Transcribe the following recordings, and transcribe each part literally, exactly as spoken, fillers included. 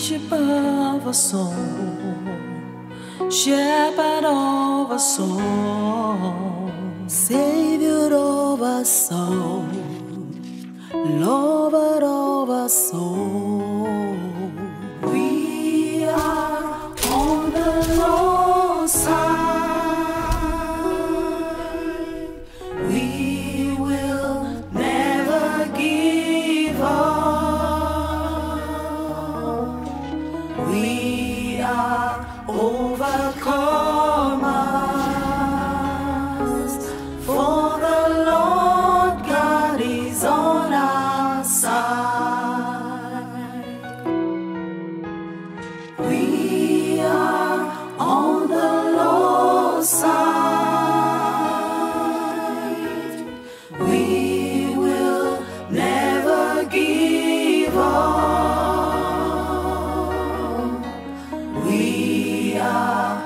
Bishop of our soul, Shepherd of our soul, Savior of our soul, Lover of our soul. We are on the Lord's side. We will never give up. We are overcomers, for the Lord God is on our side. We are on the Lord's side. We will never give up. We are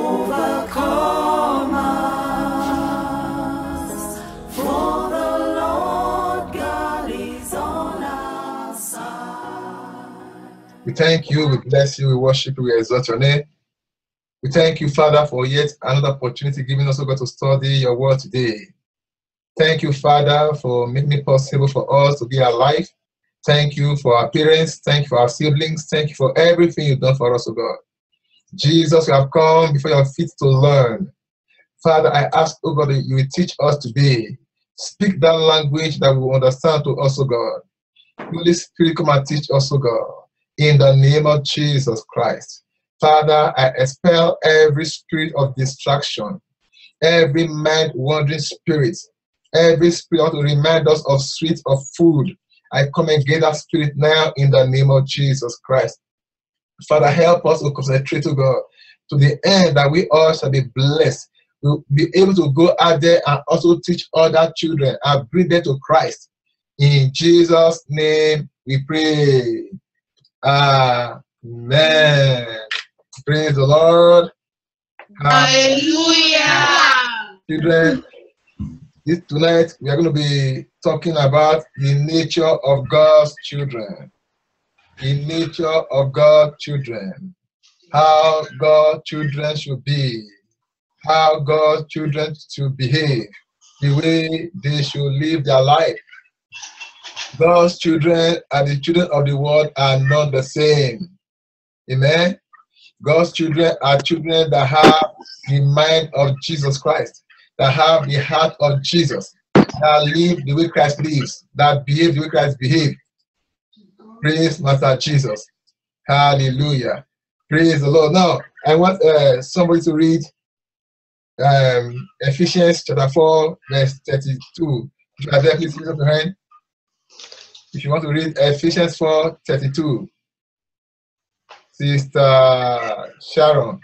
overcomers, for the Lord God is on our side. We thank you, we bless you, we worship you, we exalt your name. We thank you, Father, for yet another opportunity giving us, oh God, to study your word today. Thank you, Father, for making it possible for us to be alive. Thank you for our parents. Thank you for our siblings. Thank you for everything you've done for us, oh God. Jesus, we have come before your feet to learn. Father, I ask, oh God, that you will teach us today. Speak that language that we will understand to us, oh God. Holy Spirit, come and teach us, oh God. In the name of Jesus Christ. Father, I expel every spirit of distraction, every mind-wandering spirit, every spirit to remind us of sweet of food. I come against that spirit now in the name of Jesus Christ. Father, help us to concentrate, to God, to the end that we all shall be blessed. We'll be able to go out there and also teach other children and bring them to Christ. In Jesus' name we pray. Amen. Praise the Lord. Hallelujah. Children, this tonight we are going to be talking about the nature of God's children. The nature of God's children. How God's children should be. How God's children should behave. The way they should live their life. God's children and the children of the world are not the same. Amen. God's children are children that have the mind of Jesus Christ, that have the heart of Jesus, that live the way Christ lives, that behave the way Christ behaves. Praise Master Jesus. Hallelujah. Praise the Lord. Now, I want uh, somebody to read um, Ephesians chapter four, verse thirty-two. If you are there, please raise up your hand. If you want to read Ephesians four, thirty-two. Sister Sharon.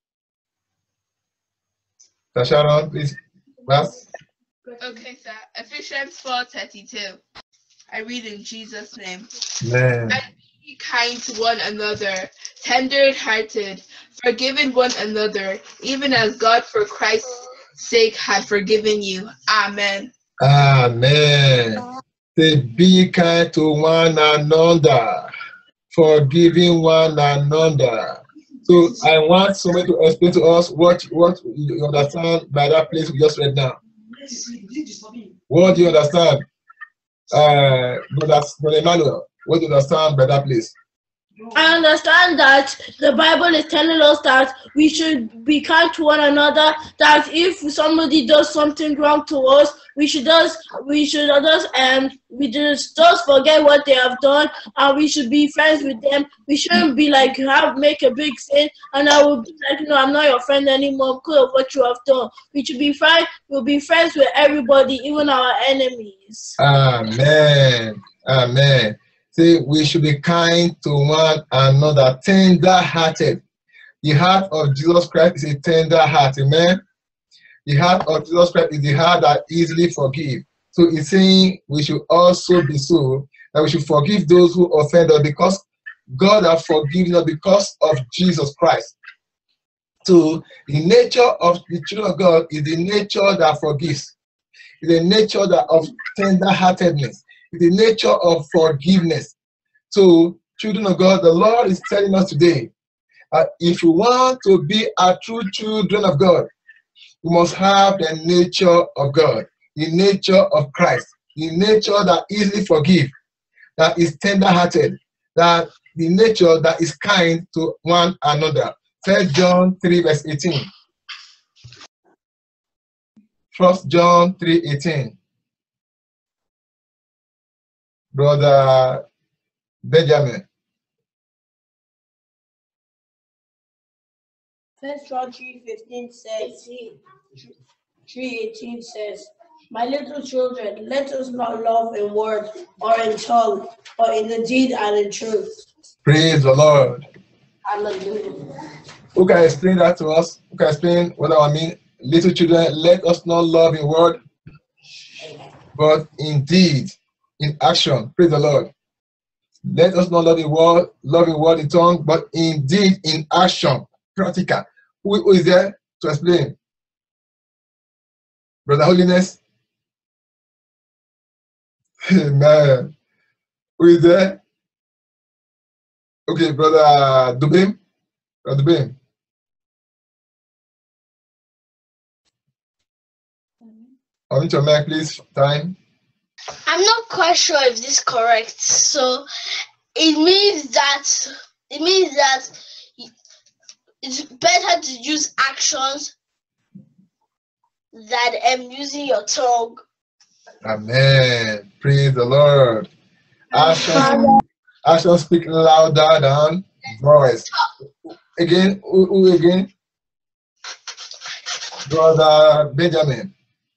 Sister Sharon, please. Pass. Okay, sir. Ephesians four thirty-two. I read in Jesus' name. Amen. And be kind to one another, tender-hearted, forgiving one another, even as God for Christ's sake had forgiven you. Amen. Amen. Say, be kind to one another, forgiving one another. So I want somebody to explain to us what, what you understand by that place we just read now. What do you understand? Uh, Brother Emmanuel, what do you understand by that place? I understand that the Bible is telling us that we should be kind to one another, that if somebody does something wrong to us, we should just we should just um we just just forget what they have done, and we should be friends with them. We shouldn't be like you have make a big sin and I will be like, you know, I'm not your friend anymore because of what you have done. We should be fine, we'll be friends with everybody, even our enemies. Amen. Amen. Say, we should be kind to one another, tender-hearted. The heart of Jesus Christ is a tender heart, amen? The heart of Jesus Christ is the heart that easily forgives. So it's saying we should also be so, that we should forgive those who offend us, because God has forgiven us because of Jesus Christ. So the nature of the children of God is the nature that forgives. It's the nature that of tender-heartedness. It's the nature of forgiveness. So children of God, the Lord is telling us today, uh, if you want to be a true children of God, you must have the nature of God, the nature of Christ, the nature that easily forgives, that is tender-hearted, that the nature that is kind to one another. First John three verse eighteen. First John three eighteen. Brother Benjamin. First John three fifteen says, three eighteen says, my little children, let us not love in word or in tongue, but in the deed and in truth. Praise the Lord. Hallelujah. Who can explain that to us? Who can explain what I mean? Little children, let us not love in word, but in deed, in action. Praise the Lord. Let us not love in word, love in word, in tongue, but in deed, in action. Practical. Who, who is there to explain? Brother Holiness? Amen. Who is there? Okay, Brother Dubim. Brother Dubim. Unmute your mic, please. Time. I'm not quite sure if this is correct. So it means that it means that it's better to use actions than um, using your tongue. Amen. Praise the Lord. Actions, actions speak louder than voice. Again, who, who again? Brother Benjamin.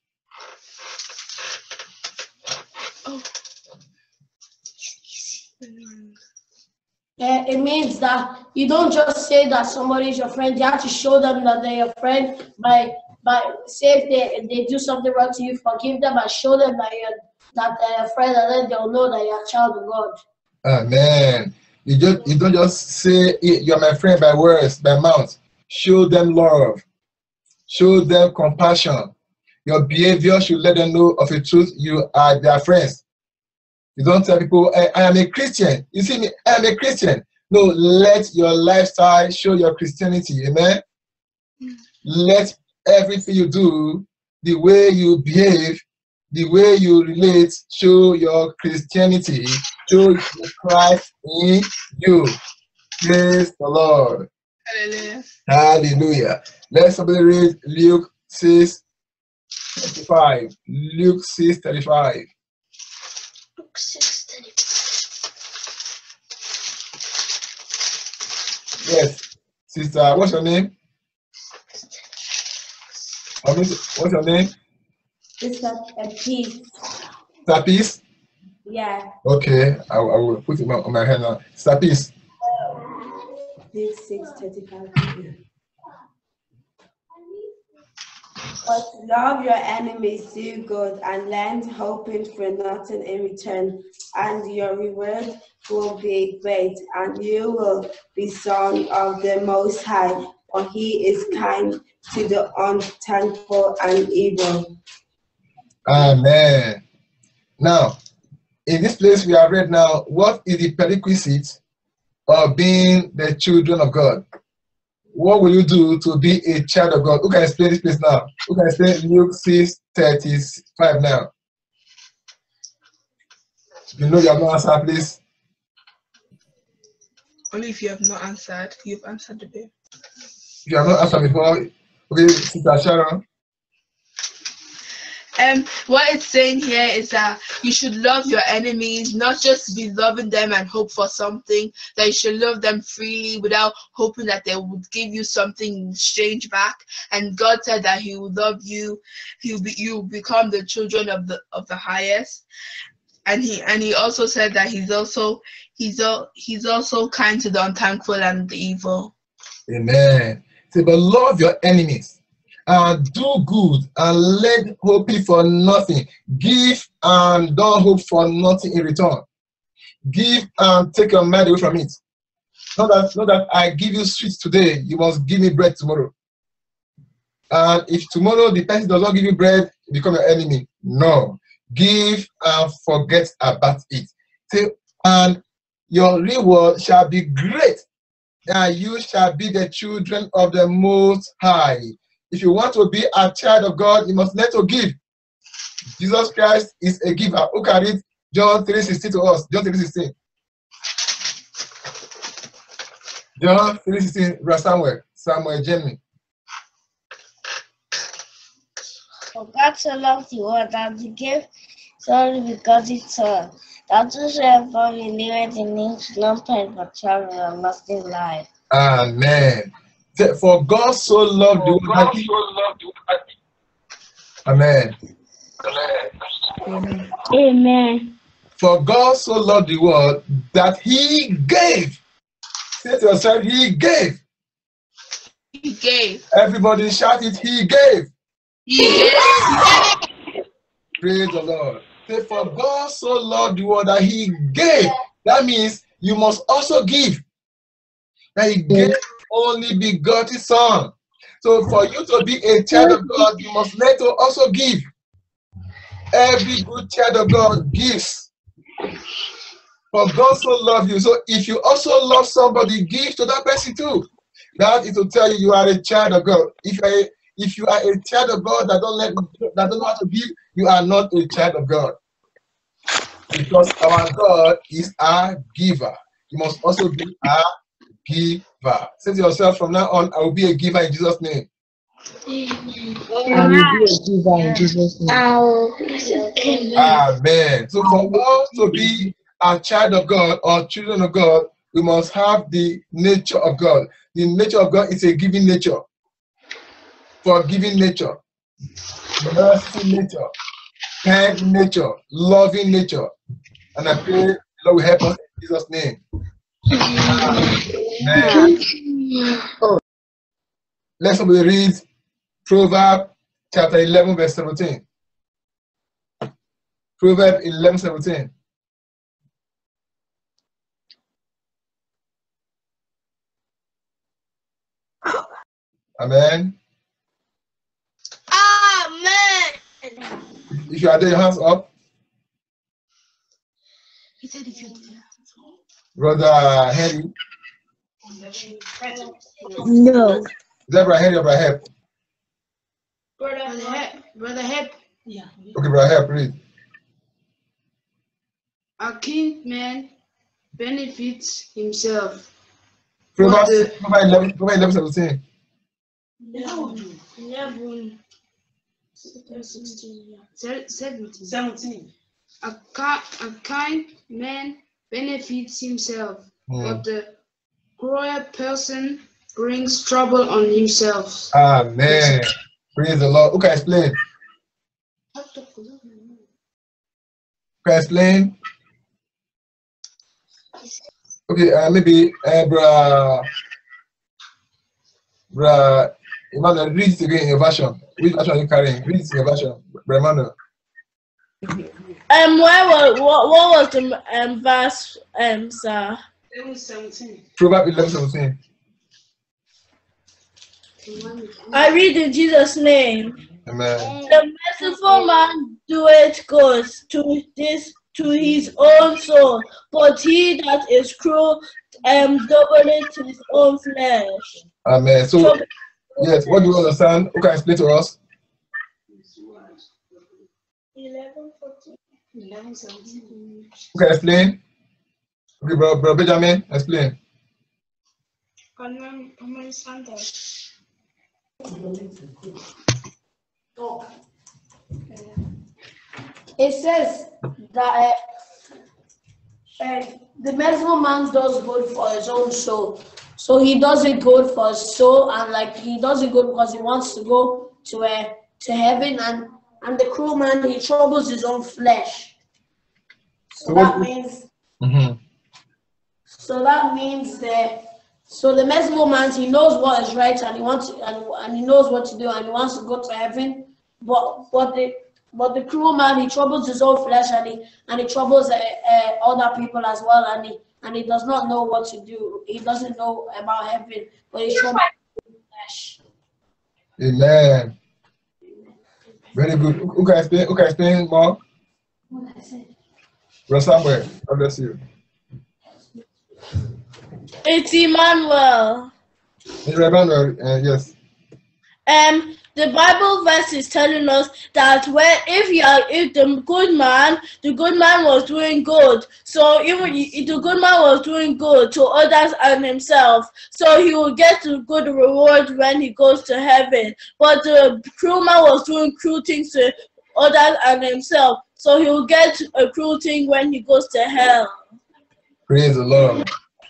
Uh, it means that you don't just say that somebody is your friend. You have to show them that they're your friend by by say if they if they do something wrong to you, forgive them and show them that you're that they're your friend, and then they'll know that you're a child of God. Amen. You just you don't just say you're my friend by words, by mouth. Show them love. Show them compassion. Your behavior should let them know of the truth. You are their friends. You don't tell people, I, I am a Christian. You see me, I am a Christian. No, let your lifestyle show your Christianity. Amen. Mm. Let everything you do, the way you behave, the way you relate, show your Christianity, show Christ in you. Praise the Lord. Hallelujah. Hallelujah. Let somebody read Luke six thirty-five. Luke six thirty-five. Luke six thirty-five. Yes. Sister, what's your name? What's your name? It's a, a piece. Sister Peace? Yeah. Okay, I, I will put it on my hand now. Sister Peace. Luke six thirty-five. But love your enemies, do good, and lend, hoping for nothing in return, and your reward will be great, and you will be son of the Most High, for He is kind to the unthankful and evil. Amen. Now, in this place we have read now, what is the prerequisite of being the children of God? What will you do to be a child of God? Who can explain this place now? Who can explain Luke six thirty-five now? You know you have not answered, please. Only if you have not answered, you've answered the bit. If you have not answered before, okay, Sister Sharon. Um, what it's saying here is that you should love your enemies, not just be loving them and hope for something. That you should love them freely without hoping that they would give you something strange back. And God said that He will love you. He'll be you become the children of the of the highest. And he and He also said that He's also He's al He's also kind to the unthankful and the evil. Amen. Say, but love your enemies. And do good and let hoping for nothing. Give and don't hope for nothing in return. Give and take your mind away from it. Not that, not that I give you sweets today, you must give me bread tomorrow. And if tomorrow the person does not give you bread, you become your enemy. No. Give and forget about it. Say, and your reward shall be great, and you shall be the children of the Most High. If you want to be a child of God, you must learn to give. Jesus Christ is a giver. Look at it, John three sixteen to us. John three sixteen. John three sixteen, Samuel, Samuel Jamie. For God so loved the world that he gave his only begotten Son, that whosoever believeth in him should not perish but have everlasting life. Amen. For God so loved the world. Amen. Amen. Amen. For God so loved the world that he gave. Say to yourself, he gave. He gave. Everybody shout it, he gave. He gave. Praise the Lord. Say, for God so loved the world that he gave. That means you must also give. That he gave only begotten Son. So for you to be a child of God, you must learn to also give. Every good child of God gives. For God so loved you. So if you also love somebody, give to that person too. That is to tell you you are a child of God. If you are a, if you are a child of God that don't let that don't know how to give, you are not a child of God. Because our God is a giver. You must also be a giver. Say to yourself, from now on, I will be a giver in Jesus' name. I will be a giver in Jesus' name. Amen. So for us to be a child of God or children of God, we must have the nature of God. The nature of God is a giving nature, forgiving nature, mercy nature, kind nature, loving nature. And I pray the Lord will help us in Jesus' name. Amen. Let's read Proverbs chapter eleven, verse seventeen. Proverbs eleven, seventeen. Amen. Amen. If you are there, your hands up. He said if you Brother Henry. No. Is that Brother Henry or Brother Hep? Brother Hep. Brother Hep. Yeah. Okay, Brother Hep, read. A keen man benefits himself. Proverbs the- eleven, Proverbs eleven, seventeen. Eleven. Eleven. Sixteen. Seventeen. Seventeen. A, ki- a kind man benefits himself, Hmm. but the cruel person brings trouble on himself. Amen. Praise the Lord. Who can explain? Who can explain? Okay, uh, maybe uh, Brother Brother Emmanuel, read it again in your version. Which version are you carrying? Read it in your version, Brother Emmanuel. Um, where was what, what was the um verse um sir? Eleven seventeen. Proverbs eleven, seventeen. I read in Jesus' name. Amen. The merciful man doeth good to this to his own soul, but he that is cruel um doubleth his own flesh. Amen. So, yes, what do you understand? Who can explain to us? Eleven fourteen. Eleven seventeen. Who can explain? Okay, bro, bro Benjamin, explain. Can you understand that? It says that uh, uh, the merciful man does good for his own soul. So he does it good for his soul, and like he does it good because he wants to go to uh, to heaven, and and the cruel man, he troubles his own flesh. So, So that what- means Mm-hmm. so that means that so the merciful man, he knows what is right, and he wants to, and, and he knows what to do, and he wants to go to heaven. But but the but the cruel man, he troubles his own flesh, and he and he troubles uh, uh, other people as well, and he and he does not know what to do. He doesn't know about heaven, but he troubles his flesh. Amen. Very good. Who who can explain? Who can explain more? Brother Samuel, God bless you. It's Emmanuel. Emmanuel, uh, yes. Um, the Bible verse is telling us that when if you are if the good man, the good man was doing good. So even if the good man was doing good to others and himself, so he will get a good reward when he goes to heaven. But the cruel man was doing cruel things to others and himself, so he will get a cruel thing when he goes to hell. Praise the Lord.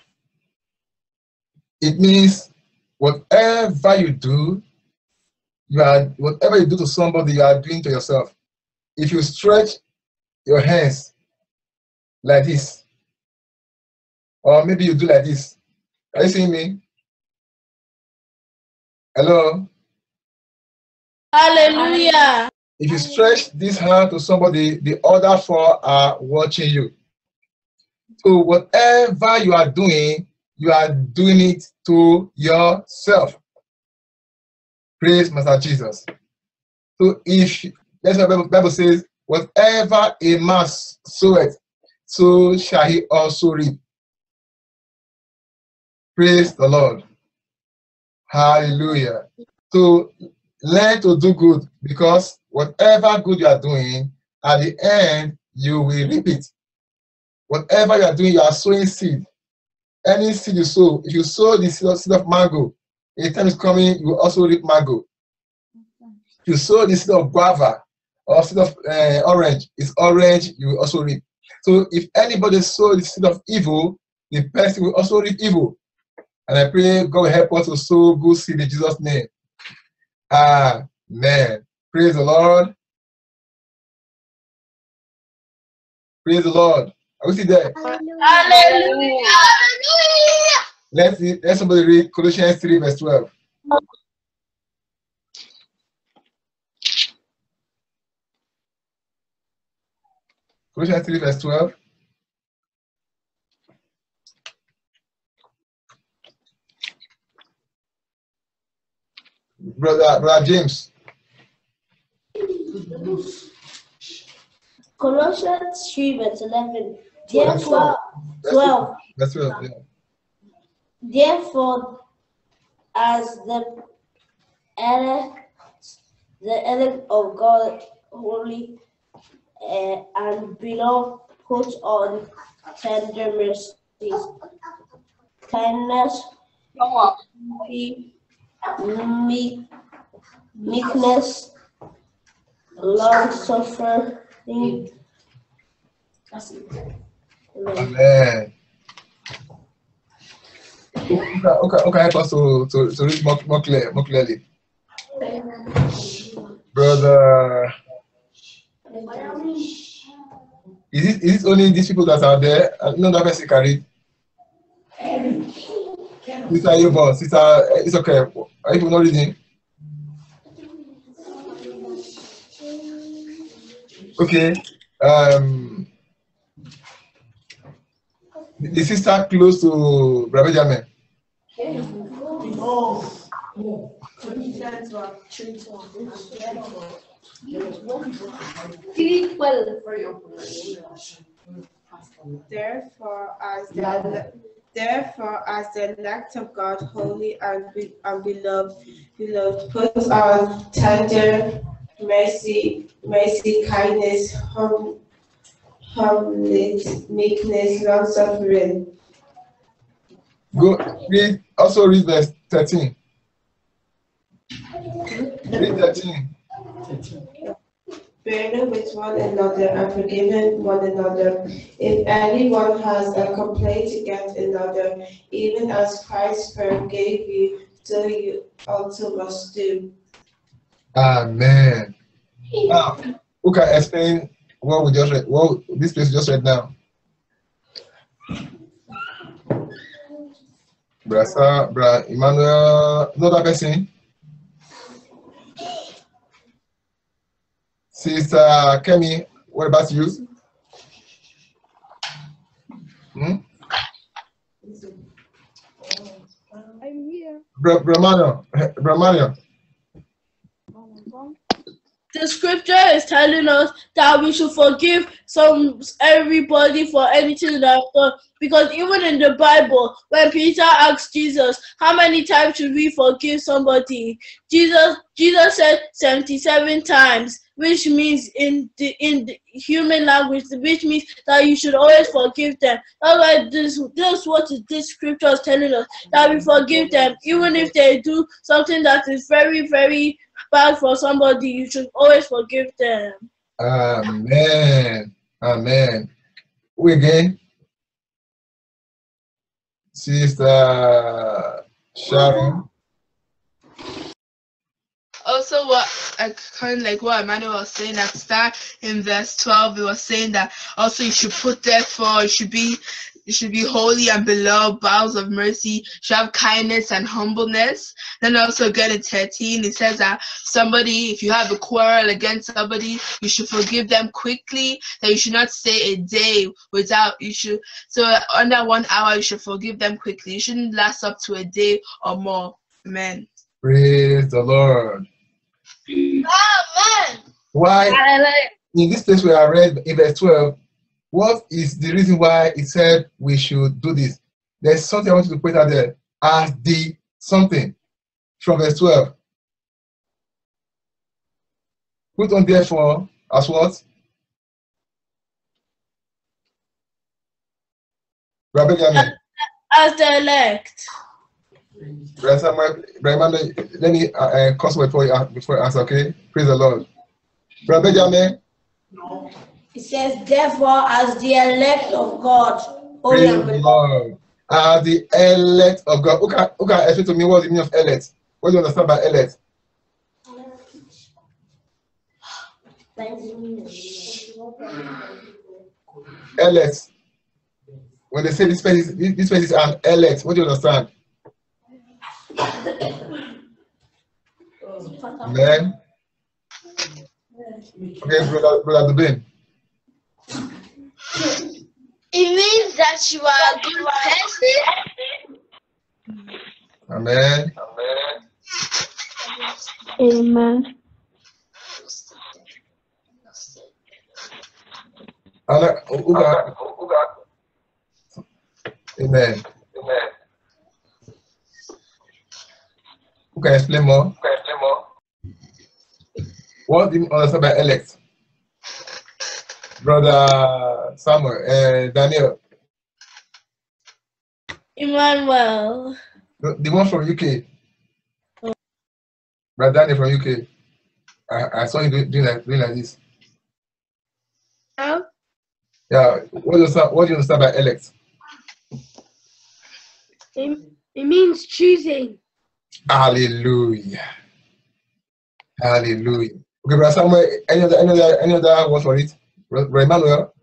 It means whatever you do, you are whatever you do to somebody, you are doing to yourself. If you stretch your hands like this, or maybe you do like this. Are you seeing me? Hello? Hallelujah. If you stretch this hand to somebody, the other four are watching you. So whatever you are doing, you are doing it to yourself. Praise Master Jesus. So if, that's what the Bible says, whatever a man soweth, so shall he also reap. Praise the Lord. Hallelujah. So learn to do good, because whatever good you are doing, at the end, you will reap it. Whatever you are doing, you are sowing seed. Any seed you sow, if you sow the seed of, seed of mango, a time is coming, you will also reap mango. If you sow the seed of guava or seed of uh, orange, it's orange, you will also reap. So if anybody sow the seed of evil, the person will also reap evil. And I pray God will help us to sow good seed in Jesus' name. Amen. Praise the Lord. Praise the Lord. Are we still there? Hallelujah. Let's see, let somebody read Colossians three, verse twelve. Colossians three, verse twelve. Brother, Brother James. Colossians three, verse eleven. Therefore, twelve. Verse twelve, yeah. Therefore, as the elect, the elect of God, holy uh, and beloved, put on tender mercies, kindness, meek, meekness, long suffering. Amen. Okay, okay, okay, help us to, to, to read more, more, clear, more clearly. Brother, is it, is it only these people that are there? Uh, no other person can read. Sister, you boss. Sister, it's okay. Are you not reading? Okay. Um, the, the sister close to Brother Benjamin. Therefore, as the therefore, as the elect of God, holy and, be, and beloved, beloved, put on tender mercy, mercy, kindness, hum, humbleness, meekness, long suffering. Go read. Also read verse thirteen. Read thirteen. Bearing with one another and forgiving one another. If anyone has a complaint against another, even as Christ forgave you, so you also must do. Amen. Now, who can explain what we just read? What this place just read now? Brother, Brother Emmanuel, another person. Sister Kemi, what about you? Hmm? I'm here. Bra Brahmano, Brahmano. the scripture is telling us that we should forgive some everybody for anything that I've done. Because even in the Bible, when Peter asked Jesus, how many times should we forgive somebody? Jesus Jesus said seventy-seven times, which means in the in the human language, which means that you should always forgive them. That's why this this is what this scripture is telling us, that we forgive them, even if they do something that is very, very bad for somebody. You should always forgive them. Amen. Amen. Who again? Sister Sharon. Also, what I kind of like what Emmanuel was saying at the start in verse twelve, it was saying that also you should put therefore, you should be you should be holy and beloved, bowels of mercy, you should have kindness and humbleness. Then also again in thirteen, it says that somebody, if you have a quarrel against somebody, you should forgive them quickly, that you should not stay a day without, you should, so under one hour, you should forgive them quickly. You shouldn't last up to a day or more. Amen. Praise the Lord. Amen. Why, in this place where I read in verse twelve, what is the reason why it said we should do this? There's something I want you to put out there as the something from verse twelve. Put on therefore as what? Rabbi Yamin. As the elect. Brother Samuel, Brother Emmanuel, let me uh, uh, consult before you, before you answer, okay? Praise the Lord. Brother Benjamin. It says, therefore, as the elect of God. Praise the Lord. As the elect of God. Who can, who can explain to me what the meaning of elect? What do you understand by elect? Elect. When they say this place is, this place is an elect, what do you understand? Amen. Okay, brother, brother Dubin. It means that you are a good person. Amen. Amen. Amen. Amen. Who can explain more? Who can explain more? What do you understand by elect? Brother Samuel, uh, Daniel. Emmanuel. The, the one from U K. Oh. Brother Daniel from U K. I, I saw him doing, doing, like, doing like this. Oh? Yeah. What do you understand, what do you understand by elect? It, it means choosing. Hallelujah. Hallelujah. Okay, Brother Samuel, any other, any other, any other word for it? Brother Emmanuel?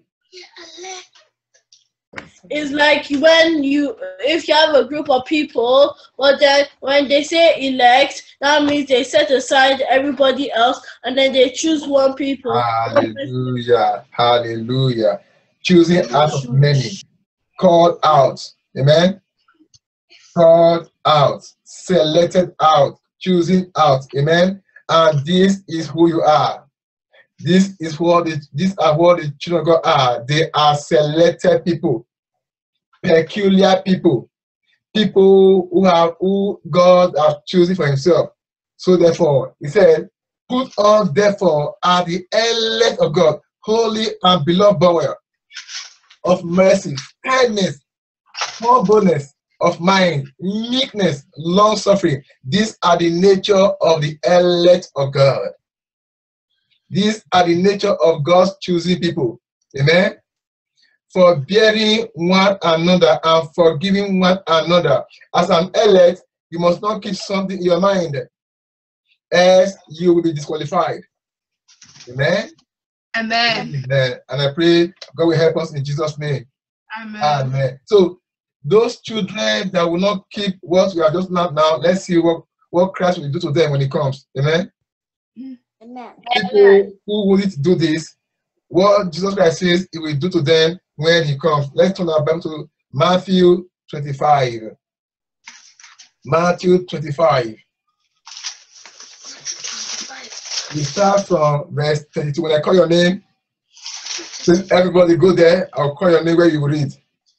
It's like when you, if you have a group of people, but then when they say elect, that means they set aside everybody else and then they choose one people. Hallelujah. Hallelujah. Choosing out of many. Called out. Amen. Called out. Selected out. Choosing out. Amen. And this is who you are. This is what the, these are what the children of God are. They are selected people. Peculiar people, people who have who God has chosen for himself. So therefore, he said, put on therefore are the elect of God, holy and beloved bowel of mercy, kindness, humbleness of mind, meekness, long suffering. These are the nature of the elect of God. These are the nature of God's choosing people. Amen. Forbearing one another and forgiving one another. As an elect, you must not keep something in your mind, else you will be disqualified. Amen. Amen. Amen. And I pray God will help us in Jesus' name. Amen. Amen. So those children that will not keep what we are just not now, let's see what, what Christ will do to them when he comes. Amen. Amen. People who wouldn't do this, what Jesus Christ says he will do to them when he comes. Let's turn our Bible to Matthew twenty-five. Matthew twenty-five. We start from verse thirty-two. When I call your name, please everybody go there. I'll call your name where you will read.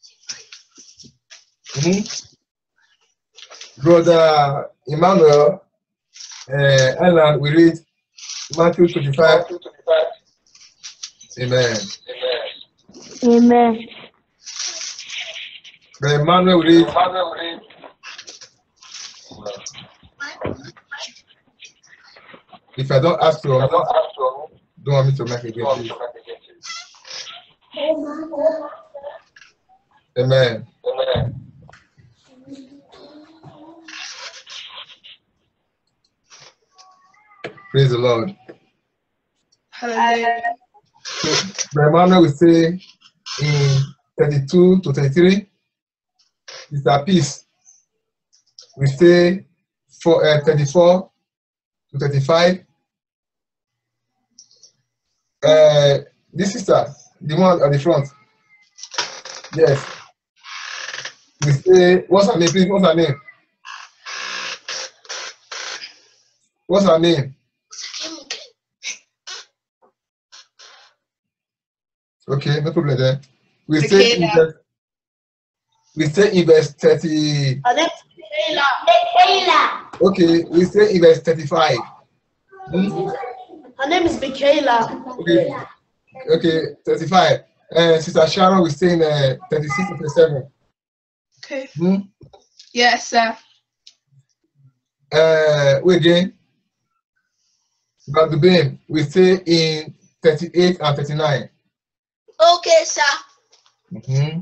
Mm-hmm. Brother Emmanuel, uh, Alan, we read Matthew twenty-five. Amen. Amen. Brother Emmanuel, we read. If I don't ask you, don't want me to make it again, please. Amen. Amen. Praise the Lord. Hallelujah. So, Brother Emmanuel will say in thirty-two to thirty-three, it's a peace. We say for uh, thirty-four to thirty-five. Uh, this sister, the one at the front. Yes. We say, what's her name, please? What's her name? What's her name? Okay, no problem there. We say in verse, we say in verse thirty. Okay, we say in verse thirty-five. Hmm? Her name is Michaela. Okay, okay, thirty-five. Uh, Sister Sharon, we say in uh, thirty-six to thirty-seven. Okay. Hmm? Yes, sir. Uh, we again. But the beam, we say in thirty-eight and thirty-nine. Okay, sir. Mm-hmm.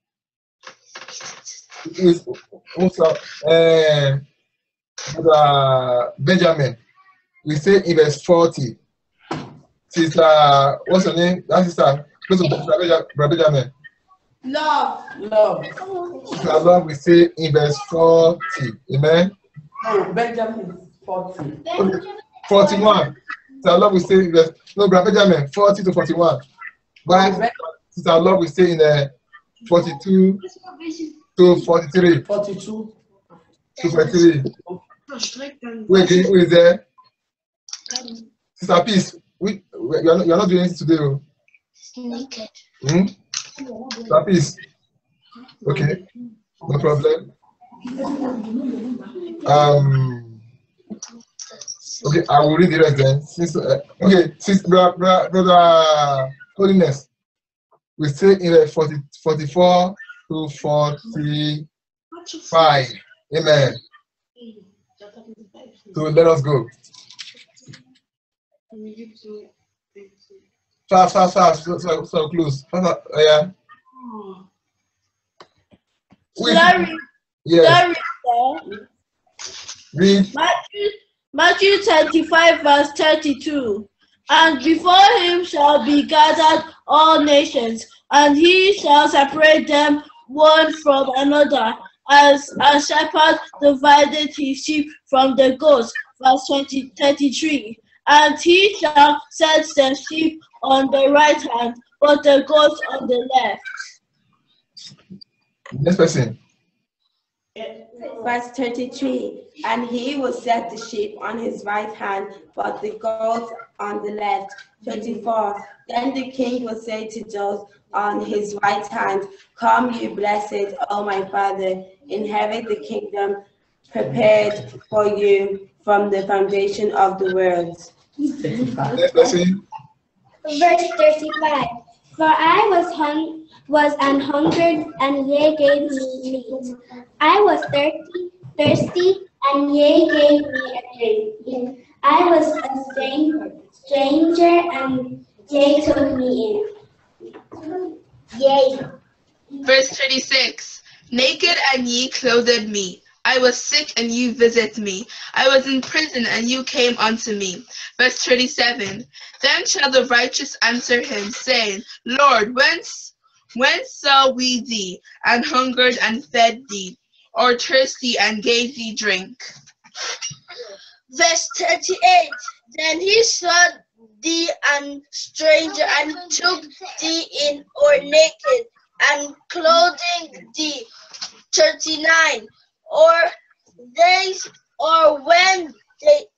With, also, uh, uh, Benjamin, we say in verse forty. Sister, what's her name? That sister, close to Sister Benjamin. Love. Love. Sister Love, we say in verse forty. Amen. No, Benjamin forty. Okay. forty-one. Sister Love, we say in verse, no, Brother Benjamin, forty to forty-one. But Sister Love, we say in uh, forty-two to forty-three. forty-two to forty-three. Wait, who is there? Sister Peace, we, we, you, are not, you are not doing anything today. Naked. Hmm? Sister Peace. Okay, no problem. Um. Okay, I will read the rest then. Since, uh, okay, since brother, brother, brother Holiness, we say in the forty, forty-four to forty-five. Amen. So let us go. Fast, fast, fast. So, so, so close. Fast, fast. Uh, yeah. Should I read? Yes. Should I read? Read. Matthew, Matthew twenty-five, verse thirty-two. And before him shall be gathered all nations, and he shall separate them one from another, as a shepherd divided his sheep from the goats. Verse twenty, thirty-three. And he shall set the sheep on the right hand, but the goats on the left. Next person. Verse thirty-three, and he will set the sheep on his right hand, but the goats on the left. thirty-four, then the king will say to those on his right hand, come, you blessed, O my Father, inherit the kingdom prepared for you from the foundation of the world. Next person. Verse thirty-five, for I was hung was an hungered, and ye gave me meat. I was thirsty, thirsty, and ye gave me a drink. I was a stranger, stranger, and ye took me in. Yea. Verse thirty-six. Naked and ye clothed me. I was sick and you visited me. I was in prison and you came unto me. Verse thirty-seven. Then shall the righteous answer him, saying, Lord, whence whence saw we thee, and hungered and fed thee, or thirsty and gave thee drink? Verse thirty-eight. Then he saw thee and stranger, and took thee in, or naked, and clothing thee. thirty-nine. Or days, or when they,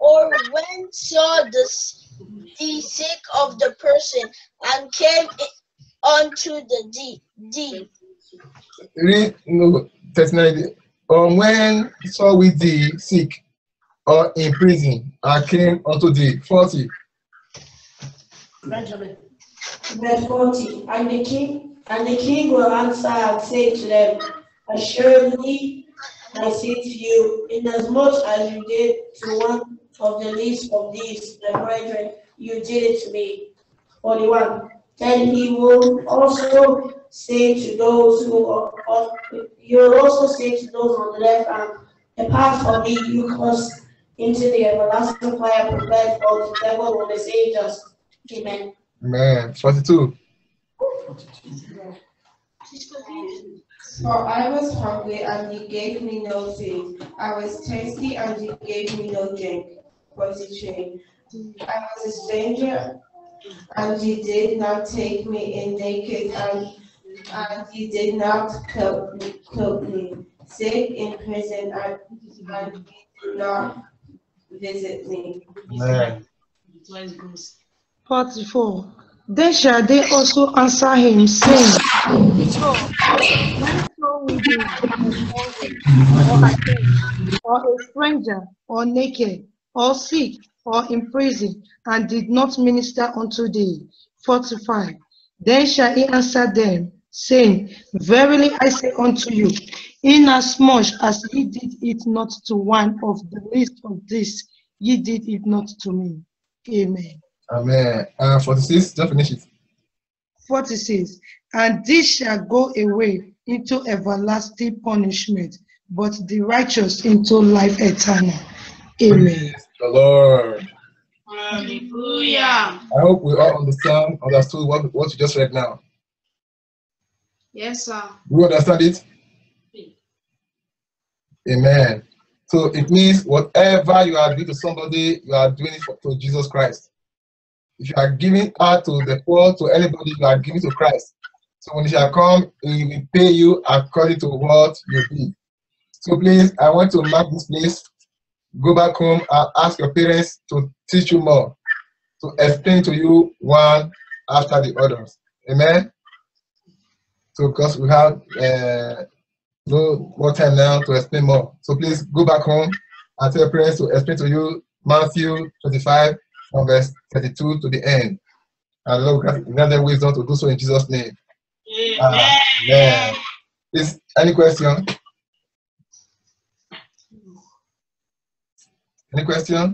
or when saw the, the sick of the person and came unto the deed. deed. Read no thirty-nine. Or when saw we thee sick or in prison and came unto thee. forty. Benjamin. Verse forty. And the king and the king will answer and say to them, assuredly I say to you, inasmuch as you did to one of the least of these, the brethren, you did it to me. forty-one. Then he will also say to those who are, are he will also say to those on the left hand, depart from me, you cursed, into the everlasting fire prepared for the devil and his angels. Amen. Amen. forty-two. For I was hungry, and you gave me no food. I was thirsty, and you gave me no drink. forty-three. I was a stranger, and you did not take me in naked, and, and you did not clothe me, clothe me. Sick in prison, and, and you did not visit me. Amen. forty-four. Then shall they also answer him, saying, when saw we thee hungry, or at home, or a stranger, or naked, or sick, or in prison, and did not minister unto thee? forty-five. Then shall he answer them, saying, verily I say unto you, inasmuch as ye did it not to one of the least of these, ye did it not to me. Amen. Amen. Uh, forty-six, just finish it. forty-six. And this shall go away into everlasting punishment, but the righteous into life eternal. Amen. Praise the Lord. Hallelujah. I hope we all understand, understood what, what you just read now. Yes, sir. Do you understand it? Amen. So it means whatever you are doing to somebody, you are doing it for, to Jesus Christ. If you are giving out to the poor, to anybody, you are giving to Christ. So when he shall come, he will pay you according to what you did. So please, I want to mark this place. Go back home and ask your parents to teach you more, to explain to you one after the others. Amen. So because we have uh, no more time now to explain more. So please go back home and tell your parents to explain to you Matthew twenty-five from verse thirty-two to the end. And Lord, grant them wisdom to do so in Jesus' name. Amen. Amen. Is any question? Any question?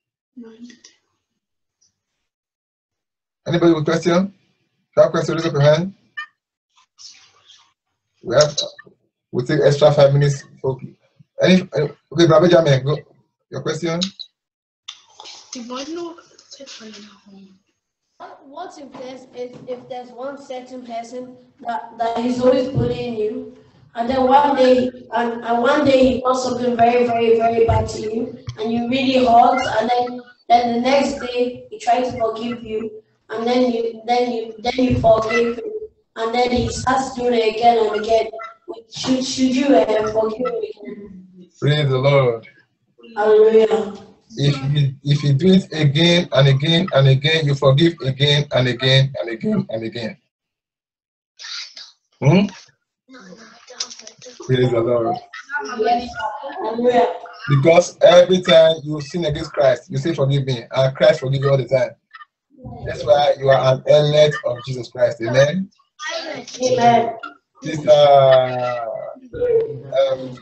Anybody with question? That question, raise up your hand. We have. We'll take extra five minutes. Okay. Any, okay, Brother Benjamin, go. Your question? What if there's if, if there's one certain person that, that is always bullying you, and then one day and, and one day he does something very very very bad to you, and you really hurt, and then then the next day he tries to forgive you, and then you then you then you forgive him, and then he starts doing it again and again. Should should you uh, forgive him again? Praise the Lord. Hallelujah. If you if you do it again and again and again, you forgive again and again and again and again. Hmm? Praise the Lord. Hallelujah. Because every time you sin against Christ, you say forgive me, and Christ forgive you all the time. That's why you are an elect of Jesus Christ. Amen. Amen. This uh, um,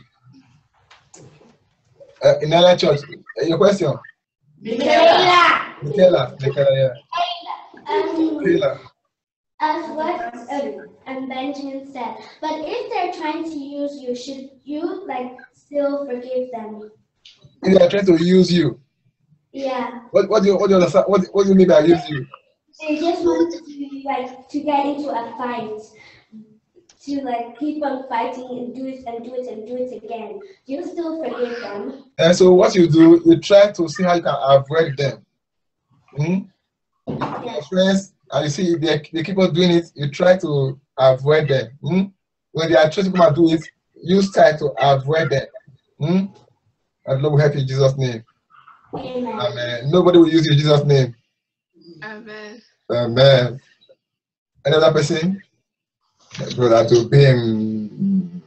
uh, in our church, uh, your question? Michaela. Michaela, Michaela, yeah. Um, Michaela. as what um, um, Benjamin said, but if they're trying to use you, should you like still forgive them? If they are trying to use you. Yeah. What what do you what do you understand? What what do you mean by use you? They just want to like to get into a fight, to like keep on fighting and do it and do it and do it again. Do you still forgive them? And so what you do, you try to see how you can avoid them. Hmm? Your friends, and you see if they, they keep on doing it, you try to avoid them. Hmm? When they are trying to come and do it, you try to avoid them. Hmm? And Lord will help you in Jesus' name. Amen. Amen. Nobody will use you in Jesus' name. Amen. Amen. Another person? Brother to him.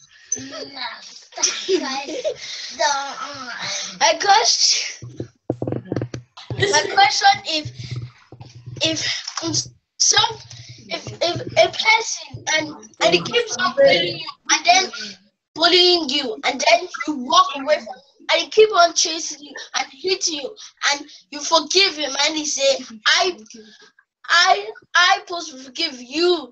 My question, my question if if some if if a person and and he keeps on bullying you and then bullying you and then you walk away from him and he keep on chasing you and hitting you and you forgive him and he say I I I supposed to forgive you.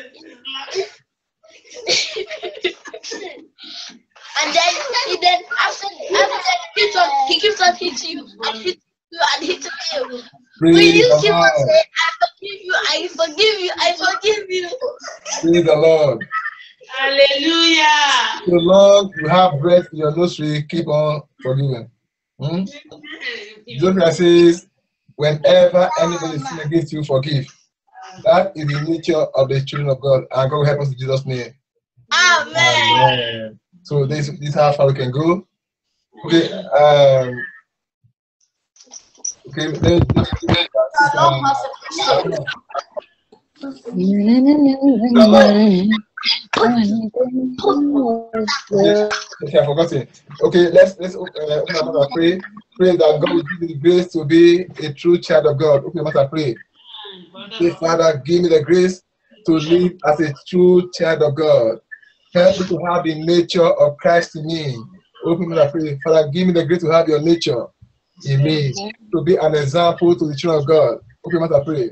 And then he then after, after that he keeps on he keeps on hitting you and hitting you and hitting you. Will you keep on saying I forgive you, I forgive you, I forgive you? Praise the Lord. Hallelujah. So long you have breath in your nostril, keep on forgiving. Hmm? Jesus says, whenever anybody sins against you, forgive. That is the nature of the children of God. And God will help us in Jesus' name. Amen. Amen. So this, this is how far we can go. Okay. Um, okay. Then, okay, I forgot it. Okay, let's let's uh, open our mouth and pray. Pray that God will give you the grace to be a true child of God. Open your mouth and pray. Say, Father, give me the grace to live as a true child of God. Help me to have the nature of Christ in me. Open your mouth and pray. Father, give me the grace to have your nature in me, to be an example to the children of God. Open your mouth and pray.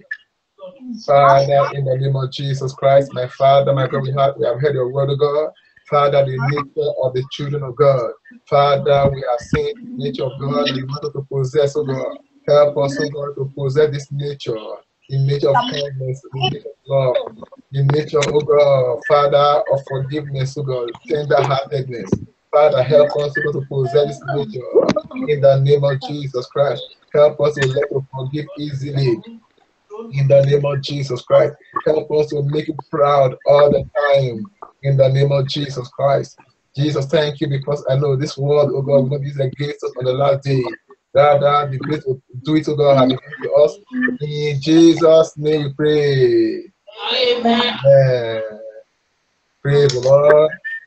Father, in the name of Jesus Christ, my Father, my God, we have, we have heard your word of God. Father, the nature of the children of God. Father, we are seeing the nature of God that you want us to possess, oh God. Help us, oh God, to possess this nature, the nature of kindness, the nature of love, the nature, oh God, Father, of forgiveness, oh God, tender-heartedness. Father, help us, oh God, to possess this nature in the name of Jesus Christ. Help us to let us forgive easily. In the name of Jesus Christ, help us to make you proud all the time. In the name of Jesus Christ, Jesus, thank you because I know this world, oh God, will not be against us on the last day. Rather, the grace to do it, oh God, have been given to us. In Jesus' name, we pray. Amen. Amen. Praise the Lord.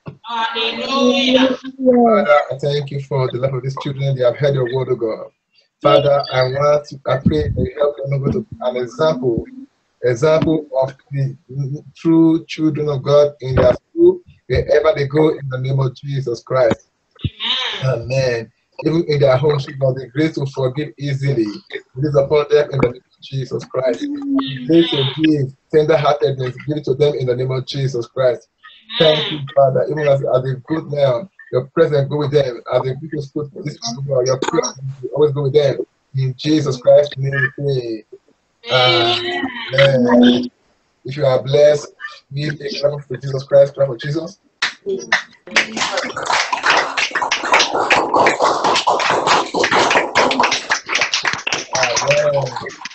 Hallelujah. Father, I thank you for the life of these children. They have heard your word, oh God. Father, I want to, I pray that you help them to be an example, example of the true children of God in their school, wherever they go, in the name of Jesus Christ. Amen. Even in their homes, God, the grace to forgive easily. It is upon them in the name of Jesus Christ. The grace to give tender-heartedness, give it to them in the name of Jesus Christ. Thank you, Father. Even as, as they go now, your presence go with them. As they go to school, this people, your presence will always go with them. In Jesus Christ's name we pray. Amen. If you are blessed, give a clap for Jesus Christ. Clap for Jesus. Amen.